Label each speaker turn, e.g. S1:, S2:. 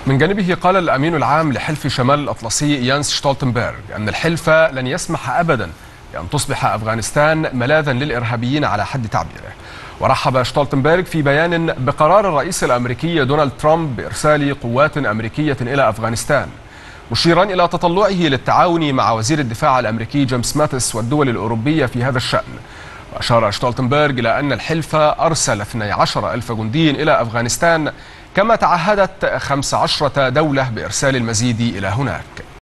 S1: من جانبه قال الأمين العام لحلف شمال الأطلسي يانس شتولتنبرغ أن الحلف لن يسمح أبدا بأن تصبح أفغانستان ملاذا للإرهابيين على حد تعبيره. ورحب شتولتنبرغ في بيان بقرار الرئيس الأمريكي دونالد ترامب بإرسال قوات أمريكية إلى أفغانستان، مشيرا إلى تطلعه للتعاون مع وزير الدفاع الأمريكي جيمس ماتيس والدول الأوروبية في هذا الشأن. وأشار شتولتنبرغ إلى أن الحلف أرسل 12,000 جندي إلى أفغانستان، كما تعهدت 15 دولة بإرسال المزيد إلى هناك.